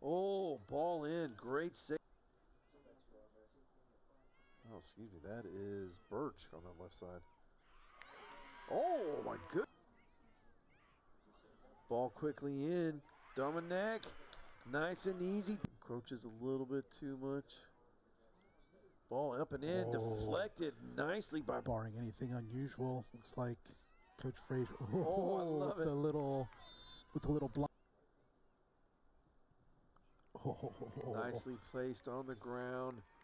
Oh, ball in. Great save. Oh, excuse me. That is Birch on that left side. Oh, my goodness. Ball quickly in. Dominic. Nice and easy. Encroaches a little bit too much. Ball up and in. Deflected nicely by. Barring anything unusual, looks like Coach Frazier. Oh, I love with it. With the little block. Oh. Nicely placed on the ground.